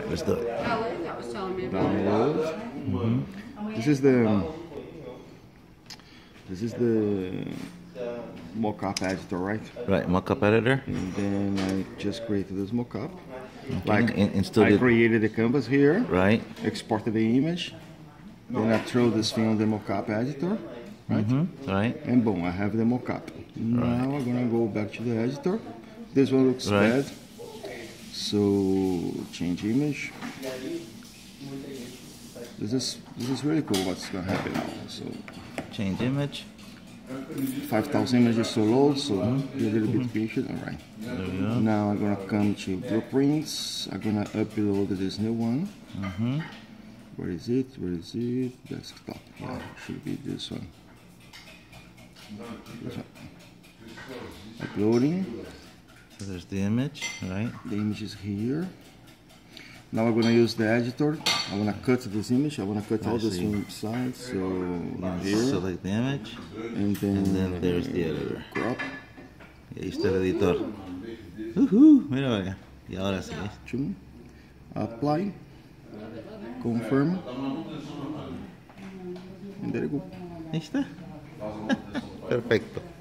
Let's do it. That was telling me about it. Download. This is the mockup editor, right? Right, mockup editor. And then I just created this mockup. Okay. Like Install I it. created the canvas here, Right. exported the image, then I throw this thing on the mockup editor, right? Right. And boom, I have the mockup. Now I'm gonna go back to the editor. This one looks Right. bad, so change image. This is really cool. What's gonna happen now? So Change image. 5,000 images to load, so be a little bit patient. All right. There we go. Now I'm gonna come to blueprints. I'm gonna upload this new one. Where is it? Where is it? Desktop. Yeah, should be this one. This one. Uploading. So there's the image, right? The image is here. Now I'm gonna use the editor. I wanna cut this image. I wanna cut all this see. from side. So here, Select the image. and then there's the editor. crop. Y ahí está el editor. Mira para acá. Y ahora sí. Chum. Apply. Confirm. And there you go. Ahí está. Perfecto.